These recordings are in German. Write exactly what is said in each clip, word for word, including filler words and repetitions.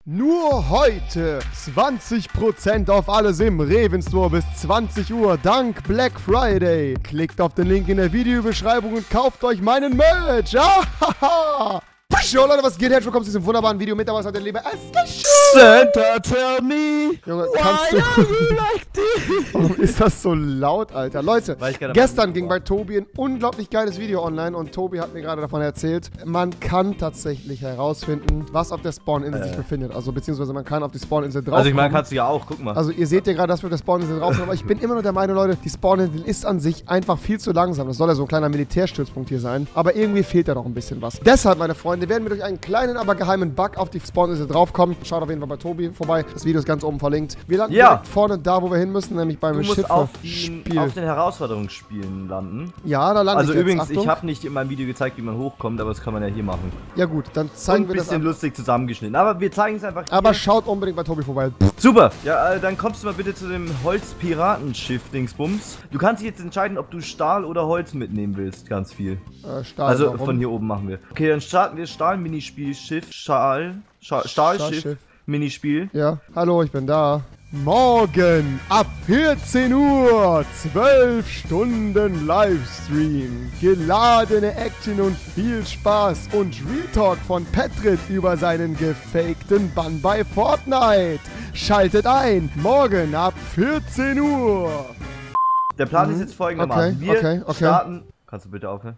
Nur heute zwanzig Prozent auf alles im Reven Store bis zwanzig Uhr dank Black Friday. Klickt auf den Link in der Videobeschreibung und kauft euch meinen Merch. Ah, Jo Leute, was geht? Herzlich willkommen zu diesem wunderbaren Video. Mit dabei ist heute der liebe Santa, tell me, Junge, kannst du... are you like this? Warum ist das so laut, Alter? Leute, gestern ging bei Tobi ein unglaublich geiles Video online und Tobi hat mir gerade davon erzählt, man kann tatsächlich herausfinden, was auf der Spawninsel äh. sich befindet. Also beziehungsweise man kann auf die Spawninsel drauf. Also ich meine, kannst du ja auch, guck mal. Also ihr seht ja gerade, dass wir auf der Spawninsel drauf sind, aber ich bin immer nur der Meinung, Leute, die Spawninsel ist an sich einfach viel zu langsam. Das soll ja so ein kleiner Militärstützpunkt hier sein, aber irgendwie fehlt da noch ein bisschen was. Deshalb, meine Freunde, werden wir durch einen kleinen, aber geheimen Bug auf die Spawninsel draufkommen. Schaut auf jeden Fall bei Tobi vorbei. Das Video ist ganz oben verlinkt. Wir landen ja. direkt vorne da, wo wir hin müssen, nämlich beim Schiff. Auf, auf den Herausforderungsspielen landen. Ja, da lande also ich jetzt. übrigens, Achtung. ich habe nicht in meinem Video gezeigt, wie man hochkommt, aber das kann man ja hier machen. Ja gut, dann zeigen Und wir das. Ein bisschen lustig zusammengeschnitten, aber wir zeigen es einfach hier. Aber schaut unbedingt bei Tobi vorbei. Super, ja, äh, dann kommst du mal bitte zu dem Holzpiratenschiff-Dingsbums. Du kannst dich jetzt entscheiden, ob du Stahl oder Holz mitnehmen willst, ganz viel. Äh, Stahl, also warum? von hier oben machen wir. Okay, dann starten wir Stahl-Minispiel-Schiff, Stahl, Stahl, Stahlschiff, Minispiel. Ja, hallo, ich bin da. Morgen ab vierzehn Uhr, zwölf Stunden Livestream, geladene Action und viel Spaß und Real Talk von Petrit über seinen gefakten Bann bei Fortnite. Schaltet ein, morgen ab vierzehn Uhr. Der Plan mhm. ist jetzt folgendermaßen. Okay, wir okay, okay. starten... Kannst du bitte aufhören?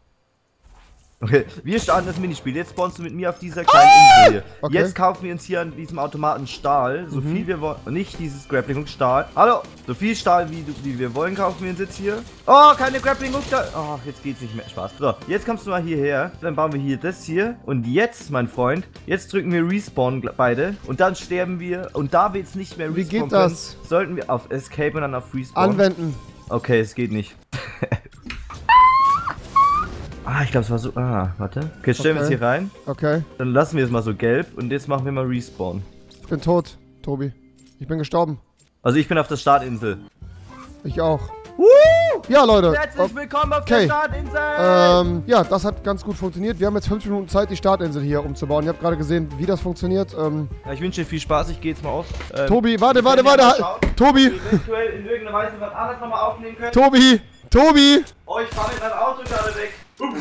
Okay, wir starten das Minispiel. Jetzt spawnst du mit mir auf dieser kleinen ah! Insel hier. Okay. Jetzt kaufen wir uns hier an diesem Automaten Stahl, so mhm. viel wir wollen. Nicht dieses Grappling Hook, Stahl. Hallo! So viel Stahl, wie, wie wir wollen, kaufen wir uns jetzt hier. Oh, keine Grappling Hook da. Oh, jetzt geht's nicht mehr. Spaß. So, jetzt kommst du mal hierher. Dann bauen wir hier das hier. Und jetzt, mein Freund, jetzt drücken wir Respawn beide. Und dann sterben wir. Und da wir jetzt nicht mehr Wie respawn geht das? können, sollten wir auf Escape und dann auf Respawn. Anwenden. Okay, es geht nicht. Ah, ich glaube, es war so... Ah, warte. Okay, jetzt stellen okay. wir es hier rein. Okay. Dann lassen wir es mal so gelb und jetzt machen wir mal Respawn. Ich bin tot, Tobi. Ich bin gestorben. Also ich bin auf der Startinsel. Ich auch. Woo! Ja, Leute. Herzlich willkommen auf okay. der Startinsel! Ähm, ja, das hat ganz gut funktioniert. Wir haben jetzt fünf Minuten Zeit, die Startinsel hier umzubauen. Ihr habt gerade gesehen, wie das funktioniert. Ähm, ja, ich wünsche dir viel Spaß. Ich gehe jetzt mal aus. Ähm, Tobi, warte, warte, warte. Tobi! Eventuell in irgendeiner Weise was anderes nochmal aufnehmen können. Tobi! Tobi! Oh, ich fahre mit meinem Auto gerade weg. Ups.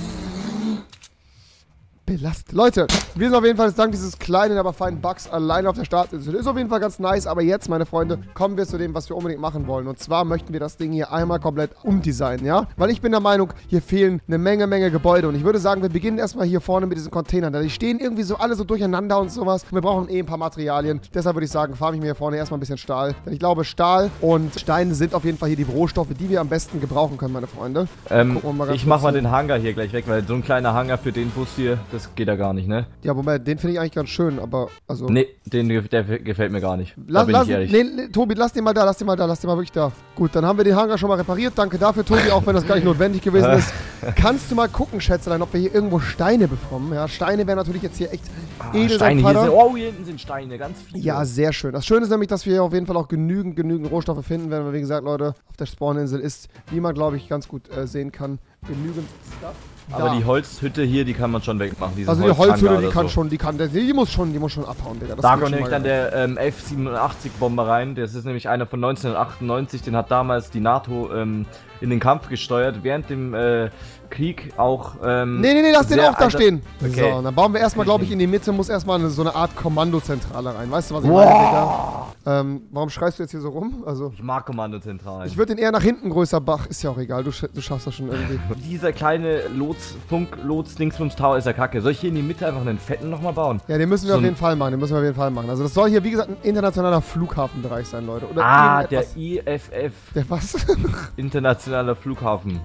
Belast. Leute, wir sind auf jeden Fall dank dieses kleinen, aber feinen Bugs alleine auf der Startinsel. Ist auf jeden Fall ganz nice, aber jetzt, meine Freunde, kommen wir zu dem, was wir unbedingt machen wollen. Und zwar möchten wir das Ding hier einmal komplett umdesignen, ja? Weil ich bin der Meinung, hier fehlen eine Menge, Menge Gebäude. Und ich würde sagen, wir beginnen erstmal hier vorne mit diesen Containern. Die stehen irgendwie so alle so durcheinander und sowas. Wir brauchen eh ein paar Materialien. Deshalb würde ich sagen, farbe ich mir hier vorne erstmal ein bisschen Stahl. Denn ich glaube, Stahl und Steine sind auf jeden Fall hier die Rohstoffe, die wir am besten gebrauchen können, meine Freunde. Ähm, ich mach mal den Hangar hier gleich weg, weil so ein kleiner Hangar für den Bus hier, das geht ja gar nicht, ne? Ja, wobei, den finde ich eigentlich ganz schön, aber, also... Nee, den, der gefällt mir gar nicht. Lass, da bin lass, ich ehrlich. Nee, nee, Tobi, lass den mal da, lass den mal da, lass den mal wirklich da. Gut, dann haben wir den Hangar schon mal repariert. Danke dafür, Tobi, auch wenn das gar nicht notwendig gewesen ist. Kannst du mal gucken, Schätzelein, ob wir hier irgendwo Steine bekommen? Ja, Steine wären natürlich jetzt hier echt ah, edel. Steine hier sind, oh, hier hinten sind Steine, ganz viele. Ja, sehr schön. Das Schöne ist nämlich, dass wir hier auf jeden Fall auch genügend, genügend Rohstoffe finden werden, weil, wie gesagt, Leute, auf der Spawninsel ist, wie man, glaube ich, ganz gut äh, sehen kann, genügend Stuff. Aber da. Die Holzhütte hier, die kann man schon wegmachen. Also die Holzhütte, die kann so. schon, die kann, die muss schon, die muss schon abhauen, Digga. Da kommt nämlich dann der ähm, F siebenundachtzig Bomber rein. Das ist nämlich einer von neunzehnhundertachtundneunzig. Den hat damals die NATO ähm, in den Kampf gesteuert, während dem äh, Krieg auch... Ähm, nee, nee, nee, lass den auch da stehen. Okay. So, dann bauen wir erstmal, glaube ich, in die Mitte muss erstmal eine, so eine Art Kommandozentrale rein. Weißt du, was ich wow. meine, Digga? Ähm, warum schreist du jetzt hier so rum? Also, ich mag Kommandozentralen. Ich würde den eher nach hinten größer Bach. Ist ja auch egal, du, du schaffst das schon irgendwie. Dieser kleine Lots, Funk, Lots, Dingsbums Tower ist ja kacke. Soll ich hier in die Mitte einfach einen fetten nochmal bauen? Ja, den müssen wir so auf jeden Fall machen, den müssen wir auf jeden Fall machen. Also das soll hier, wie gesagt, ein internationaler Flughafenbereich sein, Leute. Oder ah, der I F F. Der was? Internationaler Flughafen.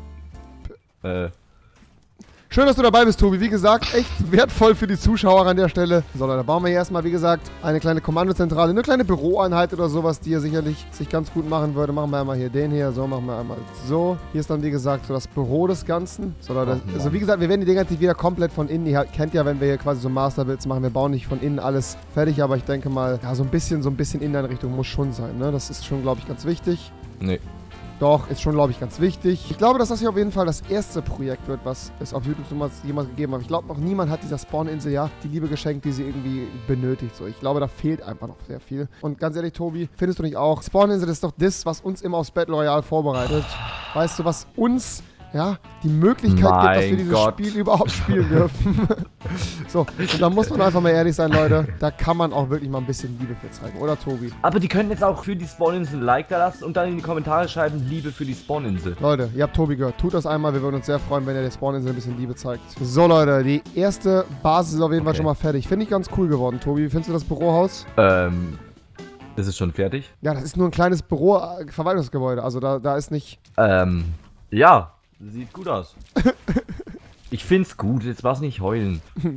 Äh... Schön, dass du dabei bist, Tobi. Wie gesagt, echt wertvoll für die Zuschauer an der Stelle. So, da bauen wir hier erstmal, wie gesagt, eine kleine Kommandozentrale, eine kleine Büroeinheit oder sowas, die hier sicherlich sich ganz gut machen würde. Machen wir einmal hier den hier, so, machen wir einmal so. Hier ist dann, wie gesagt, so das Büro des Ganzen. So, Leute, oh, also wie gesagt, wir werden die Dinger wieder komplett von innen, ihr kennt ja, wenn wir hier quasi so Masterbuilds machen, wir bauen nicht von innen alles fertig, aber ich denke mal, ja, so ein bisschen, so ein bisschen Inneneinrichtung muss schon sein, ne? Das ist schon, glaube ich, ganz wichtig. Nee. Doch, ist schon, glaube ich, ganz wichtig. Ich glaube, dass das hier auf jeden Fall das erste Projekt wird, was es auf YouTube jemals gegeben hat. Ich glaube, noch niemand hat dieser Spawn-Insel ja die Liebe geschenkt, die sie irgendwie benötigt. So, ich glaube, da fehlt einfach noch sehr viel. Und ganz ehrlich, Tobi, findest du nicht auch? Spawn-Insel ist doch das, was uns immer aufs Battle Royale vorbereitet. Weißt du, was uns... ja, die Möglichkeit mein gibt, dass wir dieses Gott. Spiel überhaupt spielen dürfen. So, und da muss man einfach mal ehrlich sein, Leute. Da kann man auch wirklich mal ein bisschen Liebe für zeigen, oder Tobi? Aber die können jetzt auch für die Spawninsel ein Like da lassen und dann in die Kommentare schreiben, Liebe für die Spawninsel. Leute, ihr habt Tobi gehört. Tut das einmal, wir würden uns sehr freuen, wenn ihr der Spawninsel ein bisschen Liebe zeigt. So, Leute, die erste Basis ist auf jeden Fall Okay. schon mal fertig. Finde ich ganz cool geworden, Tobi. Wie findest du das Bürohaus? Ähm, ist es schon fertig? Ja, das ist nur ein kleines Büro-Verwaltungsgebäude. Also da, da ist nicht... Ähm, ja. Sieht gut aus. Ich find's gut, jetzt war's nicht heulen.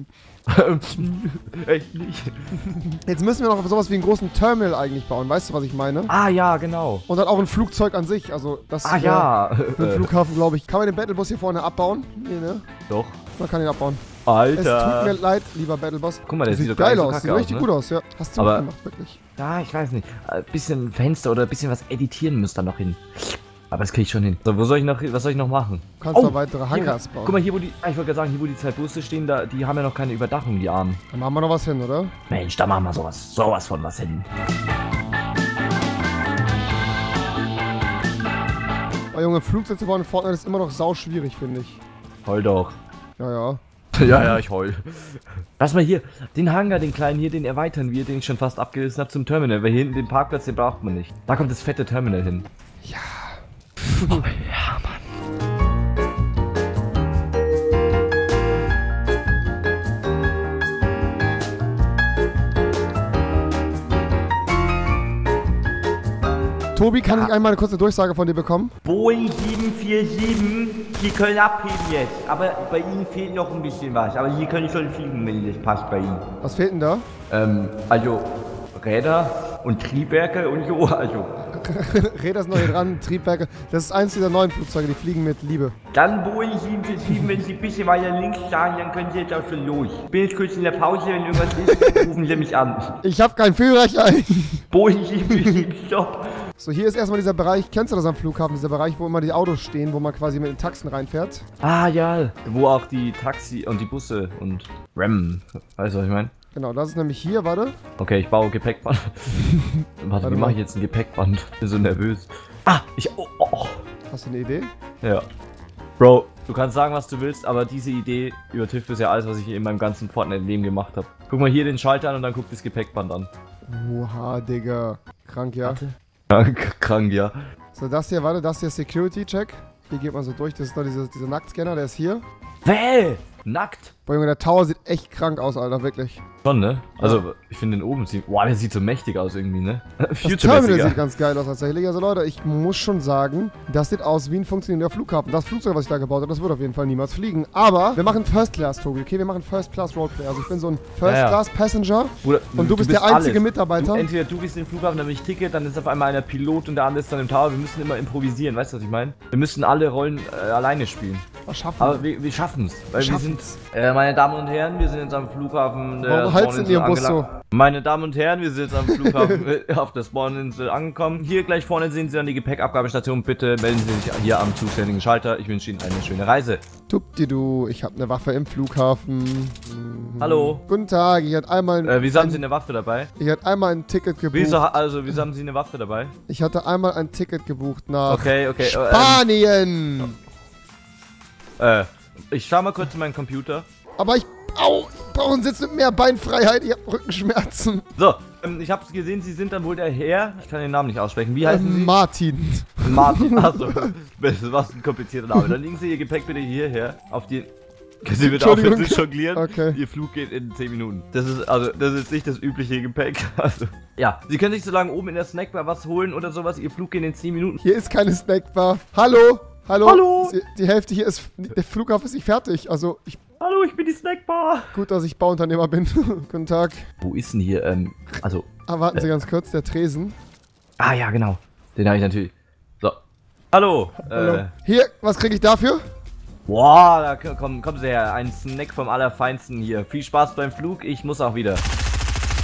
Echt nicht. Jetzt müssen wir noch sowas wie einen großen Terminal eigentlich bauen. Weißt du, was ich meine? Ah ja, genau. Und dann auch ein Flugzeug an sich. Also das Ah wär ja. für den Flughafen, glaube ich. Kann man den Battlebus hier vorne abbauen? Nee, ne? Doch. Man kann ihn abbauen. Es tut mir Alter. leid, lieber Battleboss. Guck mal, der sieht doch geil gar nicht so aus. kacke Sieht richtig aus, ne? gut aus, ja. Hast du Aber- gut gemacht, wirklich. Ja, ich weiß nicht. Ein bisschen Fenster oder ein bisschen was editieren müsst da noch hin. Aber das krieg ich schon hin. So, wo soll ich noch, was soll ich noch machen? Du kannst Oh, da weitere Hier, Hangars bauen. guck mal, hier wo die, ah, ich wollte gerade sagen, hier wo die zwei Busse stehen, da, die haben ja noch keine Überdachung, die Armen. Da machen wir noch was hin, oder? Mensch, da machen wir sowas, sowas von was hin. Oh, Junge, Flugzeuge zu bauen in Fortnite ist immer noch sau schwierig, finde ich. Heul doch. Ja, ja. Ja, ja, ich heul. Lass mal hier, den Hangar, den kleinen hier, den erweitern wir, den ich schon fast abgerissen habe zum Terminal, weil hier hinten den Parkplatz, den braucht man nicht. Da kommt das fette Terminal hin. Ja. Oh, ja, Mann. Tobi, kann ich einmal eine kurze Durchsage von dir bekommen? Boeing sieben vier sieben, die können abheben jetzt. Aber bei Ihnen fehlt noch ein bisschen was. Aber hier können schon fliegen, wenn das passt bei Ihnen. Was fehlt denn da? Ähm, also Räder und Triebwerke und so, also. Räder ist noch hier dran, Triebwerke. Das ist eins dieser neuen Flugzeuge, die fliegen mit Liebe. Dann Boeing sieben vier sieben, wenn Sie ein bisschen weiter links sagen, dann können Sie jetzt auch schon los. Ich bin jetzt kurz in der Pause, wenn irgendwas ist, rufen Sie mich an. Ich habe keinen Führerschein. Boeing sieben vier sieben, stopp. So, hier ist erstmal dieser Bereich, kennst du das am Flughafen? Dieser Bereich, wo immer die Autos stehen, wo man quasi mit den Taxen reinfährt. Ah, ja. Wo auch die Taxi und die Busse und Ram, weißt du, was ich meine? Genau, das ist nämlich hier, warte. Okay, ich baue Gepäckband. Warte, Warte wie mal. mache ich jetzt ein Gepäckband? Ich bin so nervös. Ah, ich, oh, oh, oh. Hast du eine Idee? Ja. Bro, du kannst sagen, was du willst, aber diese Idee übertrifft bisher alles, was ich in meinem ganzen Fortnite-Leben gemacht habe. Guck mal hier den Schalter an und dann guck das Gepäckband an. Oha, Digga. Krank, ja. Warte. Krank, krank, ja. So, das hier, warte, das hier ist Security-Check. Hier geht man so durch, das ist noch dieser, dieser Nacktscanner, der ist hier. Bäh! Nackt! Boah, Junge, der Tower sieht echt krank aus, Alter, wirklich. Schon, ne? Also, ich finde den oben sieht. Boah, der sieht so mächtig aus irgendwie, ne? Das Terminal Future-mäßiger. sieht ganz geil aus tatsächlich. Also Leute, ich muss schon sagen, das sieht aus wie ein funktionierender Flughafen. Das Flugzeug, was ich da gebaut habe, das wird auf jeden Fall niemals fliegen. Aber wir machen First Class, Tobi, okay? Wir machen First Class Roleplay. Also ich bin so ein First Ja, ja. Class Passenger Bruder, und du bist der einzige Mitarbeiter. Du, entweder du bist im Flughafen, dann bin ich Ticket, dann ist auf einmal einer Pilot und der andere ist dann im Tower. Wir müssen immer improvisieren, weißt du, was ich meine? Wir müssen alle Rollen äh, alleine spielen. Was schaffen Aber wir, wir schaffen es. Weil Wir wir sind. schaffen's. Äh, meine Damen und Herren, wir sind jetzt am Flughafen. Der Warum halt's in Spawninsel Ihrem Bus angelangt. Meine Damen und Herren, wir sind jetzt am Flughafen äh, auf der Spawninsel angekommen. Hier gleich vorne sehen Sie dann die Gepäckabgabestation. Bitte melden Sie sich hier am zuständigen Schalter. Ich wünsche Ihnen eine schöne Reise. Tupdidu, ich habe eine Waffe im Flughafen. Mhm. Hallo. Guten Tag, ich hatte einmal, Äh, wieso haben ein, Sie eine Waffe dabei? ich hatte einmal ein Ticket gebucht. Wieso, ha- also, wieso haben Sie eine Waffe dabei? Ich hatte einmal ein Ticket gebucht nach Okay, okay. äh, ähm, Spanien. Äh, ich schau mal kurz in meinen Computer. Aber ich, au, ich brauche einen Sitz mit mehr Beinfreiheit. Ich habe Rückenschmerzen. So, ähm, ich hab's gesehen, Sie sind dann wohl der Herr. Ich kann den Namen nicht aussprechen. Wie heißen Ähm, Sie? Martin. Martin. Achso, was ein komplizierter Name. Dann legen Sie Ihr Gepäck bitte hierher auf die. Können Sie bitte aufhören Entschuldigung. zu jonglieren? Okay. Ihr Flug geht in zehn Minuten. Das ist also, das ist nicht das übliche Gepäck. Also, ja, Sie können sich so lange oben in der Snackbar was holen oder sowas. Ihr Flug geht in zehn Minuten. Hier ist keine Snackbar. Hallo? Hallo? Hallo? Die, die Hälfte hier ist, der Flughafen ist nicht fertig. Also, ich, Hallo, ich bin die Snackbar. gut, dass ich Bauunternehmer bin. Guten Tag. Wo ist denn hier, ähm, also. Ah, warten Sie ganz kurz, der Tresen. Ah ja, genau. Den habe ich natürlich. So. Hallo. Hallo. Äh, Hier, was kriege ich dafür? Boah, da k- kommen, kommen Sie her. Ein Snack vom Allerfeinsten hier. Viel Spaß beim Flug. Ich muss auch wieder.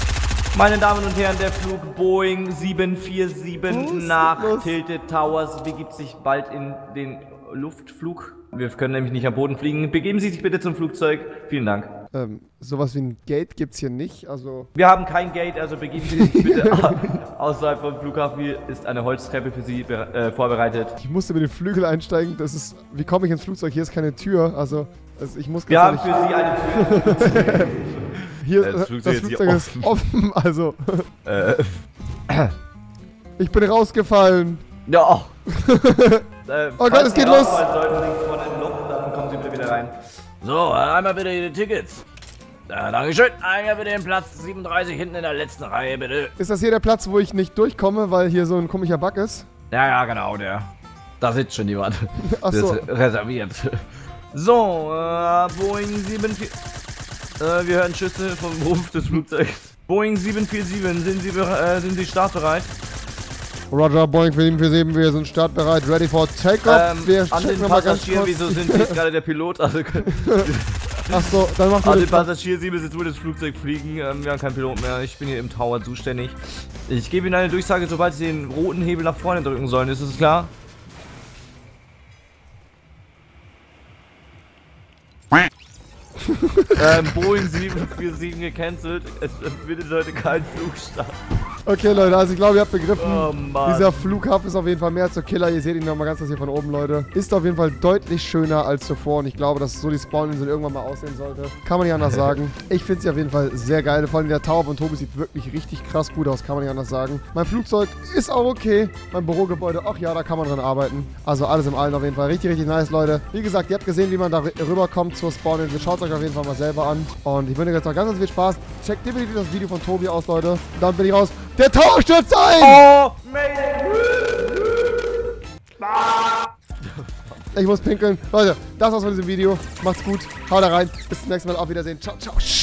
Meine Damen und Herren, der Flug Boeing sieben vier sieben Los, nach los. Tilted Towers begibt sich bald in den Luftflug. Wir können nämlich nicht am Boden fliegen. Begeben Sie sich bitte zum Flugzeug. Vielen Dank. Ähm, sowas wie ein Gate gibt's hier nicht, also... Wir haben kein Gate, also begeben Sie sich bitte außerhalb vom Flughafen. Hier ist eine Holztreppe für Sie äh, vorbereitet. Ich musste mit den Flügel einsteigen, das ist... Wie komme ich ins Flugzeug? Hier ist keine Tür, also... also ich muss Wir haben ganz für Sie eine Tür. Hier, Ja, das das Flugzeug Flugzeug, ist hier ist offen, also... Äh, Ich bin rausgefallen. Ja. äh, Oh Gott, es geht los. Sollten links vorne ein Loch, dann kommen Sie bitte wieder rein. So, einmal bitte die Tickets. Ja, Dankeschön. Einmal bitte den Platz siebenunddreißig hinten in der letzten Reihe, bitte. Ist das hier der Platz, wo ich nicht durchkomme, weil hier so ein komischer Bug ist? Ja, ja, genau, der. Da sitzt schon jemand. Achso. Das ist reserviert. So, äh, Boeing sieben vier... Äh, wir hören Schüsse vom Rumpf des Flugzeugs. Boeing sieben vier sieben, sind Sie, äh, sind Sie startbereit? Roger, Boeing sieben vier sieben, wir sind startbereit, ready for Takeoff. Ähm, wir an checken den noch mal ganz Passagieren, kurz. wieso sind Sie jetzt gerade der Pilot? Also, Achso, dann macht an ihr den das. Passagier, Sie müssen jetzt wohl das Flugzeug fliegen. Ähm, wir haben keinen Pilot mehr. Ich bin hier im Tower zuständig. Ich gebe Ihnen eine Durchsage, sobald Sie den roten Hebel nach vorne drücken sollen. Ist das klar? ähm, Boeing sieben vier sieben gecancelt. Es findet heute kein Flug statt. Okay, Leute, also ich glaube, ihr habt begriffen, Oh, Mann. dieser Flughafen ist auf jeden Fall mehr als der Killer. Ihr seht ihn nochmal ganz das hier von oben, Leute. Ist auf jeden Fall deutlich schöner als zuvor und ich glaube, dass so die Spawn-Insel irgendwann mal aussehen sollte. Kann man nicht anders sagen. Ich finde sie auf jeden Fall sehr geil. Vor allem der Tower von Tobi sieht wirklich richtig krass gut aus, kann man nicht anders sagen. Mein Flugzeug ist auch okay. Mein Bürogebäude, ach ja, da kann man dran arbeiten. Also alles im Allen auf jeden Fall richtig, richtig nice, Leute. Wie gesagt, ihr habt gesehen, wie man da rüberkommt zur Spawn-Insel. Schaut euch auf jeden Fall mal selber an. Und ich wünsche euch jetzt noch ganz, ganz viel Spaß. Checkt definitiv das Video von Tobi aus, Leute. Dann bin ich raus. Der Tower stürzt ein! Oh, Mayday! Ich muss pinkeln. Leute, das war's von diesem Video. Macht's gut. Haut da rein. Bis zum nächsten Mal. Auf Wiedersehen. Ciao, ciao.